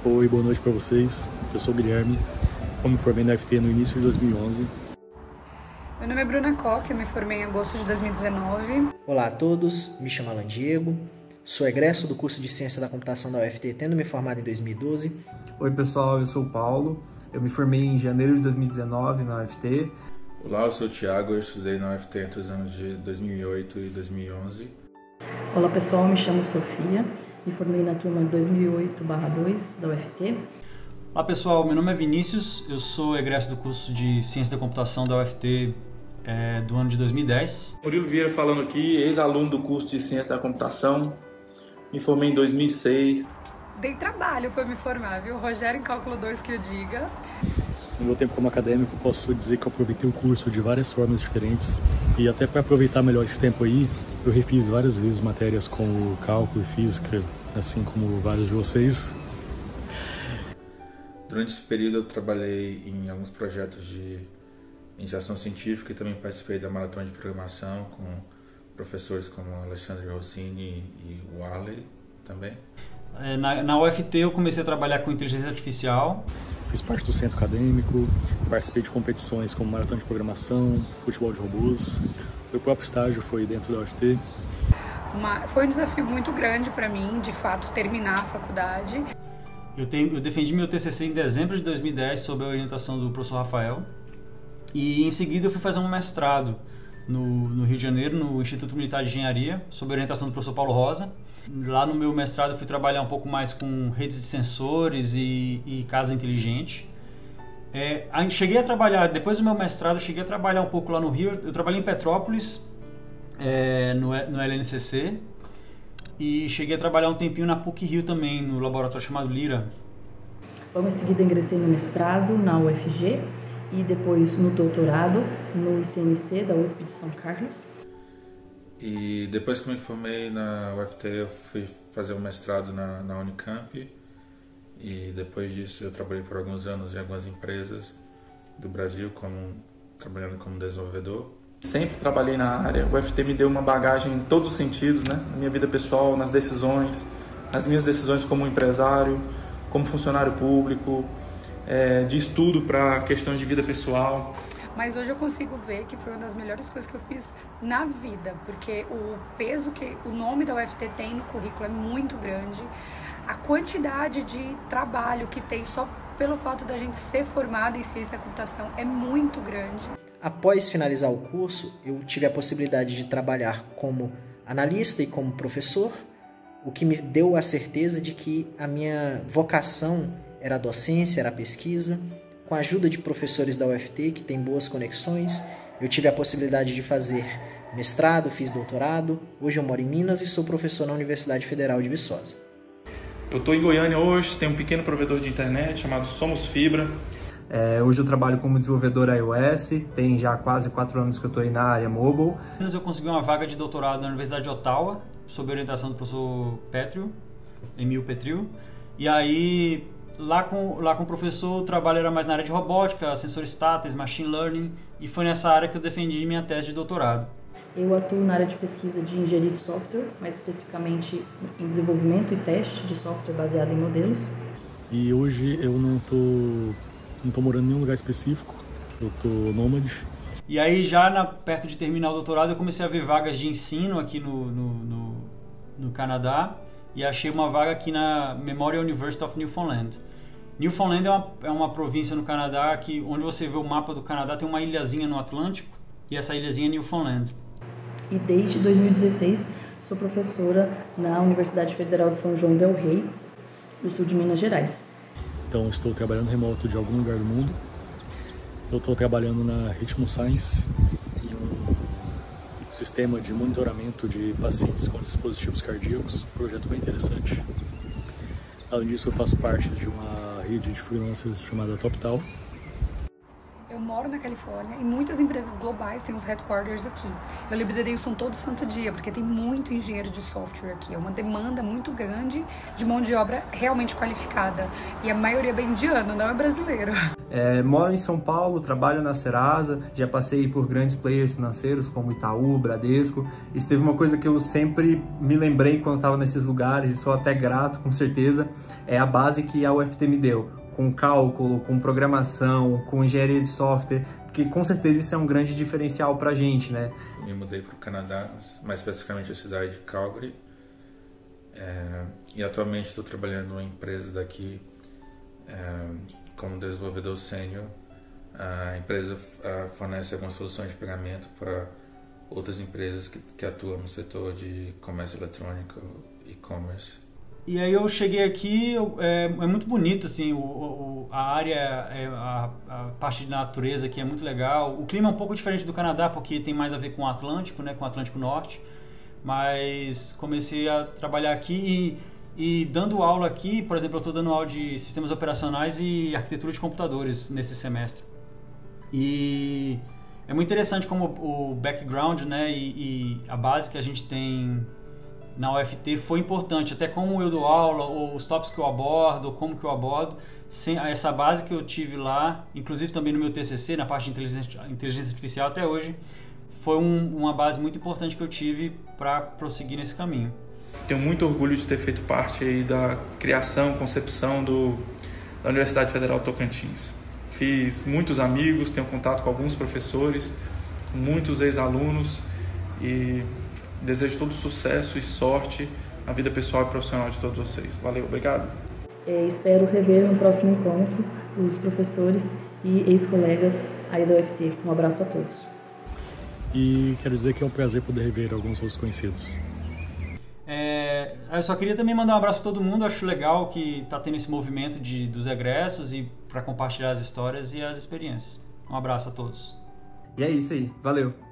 Oi, boa noite para vocês. Eu sou o Guilherme, eu me formei na UFT no início de 2011. Meu nome é Bruna Koch, eu me formei em agosto de 2019. Olá a todos, me chamo Alan Diego, sou egresso do curso de Ciência da Computação da UFT, tendo me formado em 2012. Oi pessoal, eu sou o Paulo, eu me formei em janeiro de 2019 na UFT. Olá, eu sou o Thiago, eu estudei na UFT entre os anos de 2008 e 2011. Olá pessoal, me chamo Sofia, me formei na turma 2008/2 da UFT. Olá pessoal, meu nome é Vinícius, eu sou egresso do curso de Ciência da Computação da UFT do ano de 2010. Murilo Vieira falando aqui, ex-aluno do curso de Ciência da Computação, me formei em 2006. Dei trabalho para me formar, viu? Rogério em Cálculo 2 que eu diga. No meu tempo como acadêmico, posso dizer que eu aproveitei o curso de várias formas diferentes e até para aproveitar melhor esse tempo aí, eu refiz várias vezes matérias como cálculo e física, assim como vários de vocês. Durante esse período eu trabalhei em alguns projetos de iniciação científica e também participei da maratona de programação com professores como Alexandre Rossini e Warley também. Na UFT eu comecei a trabalhar com inteligência artificial. Fiz parte do centro acadêmico, participei de competições como maratona de programação, futebol de robôs. Meu próprio estágio foi dentro da UFT. Foi um desafio muito grande para mim, de fato, terminar a faculdade. Eu defendi meu TCC em dezembro de 2010 sob a orientação do professor Rafael. E em seguida eu fui fazer um mestrado no Rio de Janeiro, no Instituto Militar de Engenharia, sob a orientação do professor Paulo Rosa. Lá no meu mestrado eu fui trabalhar um pouco mais com redes de sensores e casa inteligente. Cheguei a trabalhar, depois do meu mestrado, cheguei a trabalhar um pouco lá no Rio. Eu trabalhei em Petrópolis, no LNCC, e cheguei a trabalhar um tempinho na PUC-Rio também, no laboratório chamado Lira. Logo em seguida ingressei no mestrado na UFG e depois no doutorado no ICMC da USP de São Carlos. E depois que me formei na UFT, eu fui fazer um mestrado na Unicamp. E depois disso eu trabalhei por alguns anos em algumas empresas do Brasil, trabalhando como desenvolvedor. Sempre trabalhei na área, o UFT me deu uma bagagem em todos os sentidos, né? Na minha vida pessoal, nas decisões, nas minhas decisões como empresário, como funcionário público, de estudo para questões de vida pessoal. Mas hoje eu consigo ver que foi uma das melhores coisas que eu fiz na vida, porque o peso que o nome da UFT tem no currículo é muito grande, a quantidade de trabalho que tem só pelo fato da gente ser formado em ciência da computação é muito grande. Após finalizar o curso, eu tive a possibilidade de trabalhar como analista e como professor, o que me deu a certeza de que a minha vocação era a docência, era a pesquisa. Com a ajuda de professores da UFT, que tem boas conexões, eu tive a possibilidade de fazer mestrado, fiz doutorado. Hoje eu moro em Minas e sou professor na Universidade Federal de Viçosa. Eu estou em Goiânia hoje, tem um pequeno provedor de internet chamado Somos Fibra. Hoje eu trabalho como desenvolvedor iOS, tem já quase 4 anos que eu estou aí na área mobile. Eu consegui uma vaga de doutorado na Universidade de Ottawa, sob a orientação do professor Emil Petriu. E aí, lá com o professor, o trabalho era mais na área de robótica, sensores táteis, machine learning, e foi nessa área que eu defendi minha tese de doutorado. Eu atuo na área de pesquisa de engenharia de software, mais especificamente em desenvolvimento e teste de software baseado em modelos. E hoje eu não tô morando em nenhum lugar específico, eu tô nômade. E aí já perto de terminar o doutorado eu comecei a ver vagas de ensino aqui no Canadá e achei uma vaga aqui na Memorial University of Newfoundland. Newfoundland é uma província no Canadá onde você vê o mapa do Canadá, tem uma ilhazinha no Atlântico e essa ilhazinha é Newfoundland. E desde 2016 sou professora na Universidade Federal de São João del Rei, no sul de Minas Gerais. Então estou trabalhando remoto de algum lugar do mundo. Eu estou trabalhando na Ritmo Science, em um sistema de monitoramento de pacientes com dispositivos cardíacos, um projeto bem interessante. Além disso, eu faço parte de uma rede de freelancers chamada TopTal. Eu moro moro na Califórnia e muitas empresas globais têm os headquarters aqui. Eu liderei isso todo santo dia, porque tem muito engenheiro de software aqui. É uma demanda muito grande de mão de obra realmente qualificada. E a maioria é bem indiana, não é brasileiro. Moro em São Paulo, trabalho na Serasa, já passei por grandes players financeiros como Itaú, Bradesco. Isso teve uma coisa que eu sempre me lembrei quando estava nesses lugares e sou até grato, com certeza, é a base que a UFT me deu, com cálculo, com programação, com engenharia de software, porque com certeza isso é um grande diferencial para a gente, né? Me mudei para o Canadá, mais especificamente a cidade de Calgary, e atualmente estou trabalhando numa empresa daqui como desenvolvedor sênior. A empresa fornece algumas soluções de pagamento para outras empresas que atuam no setor de comércio eletrônico, e-commerce. E aí eu cheguei aqui, é muito bonito, assim, a área, a parte de natureza aqui é muito legal. O clima é um pouco diferente do Canadá, porque tem mais a ver com o Atlântico, né, com o Atlântico Norte. Mas comecei a trabalhar aqui e dando aula aqui, por exemplo, eu estou dando aula de sistemas operacionais e arquitetura de computadores nesse semestre. E é muito interessante como o background, né, e a base que a gente tem na UFT foi importante, até como eu dou aula, ou os tópicos que eu abordo, ou como que eu abordo, sem essa base que eu tive lá, inclusive também no meu TCC, na parte de inteligência artificial até hoje, foi uma base muito importante que eu tive para prosseguir nesse caminho. Tenho muito orgulho de ter feito parte aí da criação, concepção da Universidade Federal Tocantins. Fiz muitos amigos, tenho contato com alguns professores, com muitos ex-alunos e desejo todo sucesso e sorte na vida pessoal e profissional de todos vocês. Valeu, obrigado. Espero rever no próximo encontro os professores e ex-colegas aí da UFT. Um abraço a todos. E quero dizer que é um prazer poder rever alguns outros conhecidos. Eu só queria também mandar um abraço a todo mundo. Acho legal que está tendo esse movimento dos egressos e para compartilhar as histórias e as experiências. Um abraço a todos. E é isso aí. Valeu.